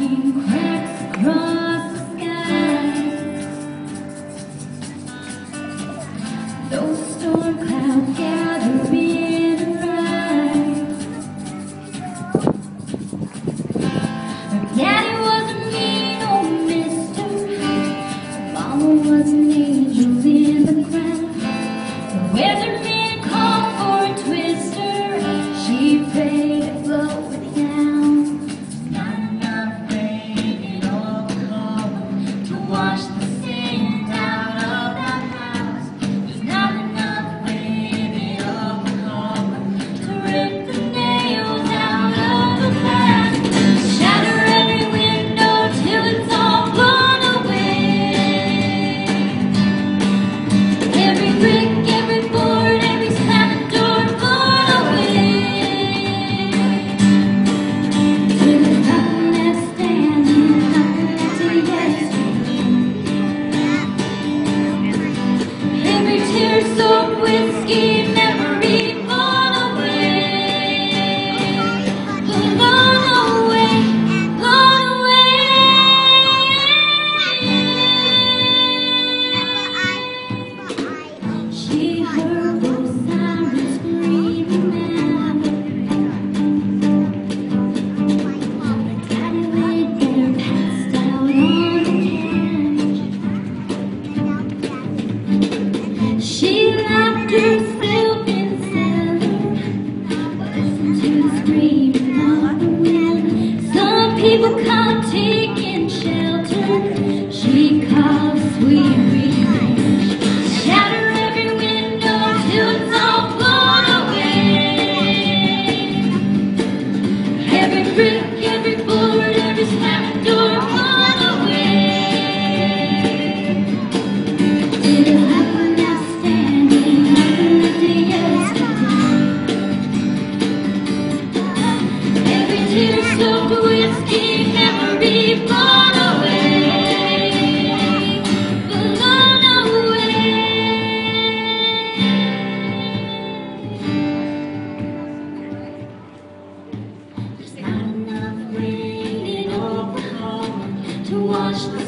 Lightning cracks across the sky. Those storm clouds gather in a rise. Her daddy was a mean old mister. Her mama was an angel in the crowd. The weatherman called for a twister. She prayed it blow it down. Not enough rain in Oklahoma to wash the sand out of that house. There's not enough rain in Oklahoma to rip the nails out of the glass. Shatter every window till it's all blown away. Every brick, every board, every slammed door blown away. Till there's nothing left standing, nothing left to guess. Every tear-soaked whiskey memory blown away. Blown away, blown away. She heard those sirens screaming out. Her daddy laid there passed out on the couch. She locked herself in cellar, listened to the screaming of the wind. Some people call it taking shelter. She called it sweet revenge. Shatter every window till it's all blown away. Every brick, every board, every slammed door blown away. Till there's nothing left standing, nothing left to yesterday. Every tear-soaked whiskey memory blown away. Blown away. There's not enough rain in Oklahoma to wash the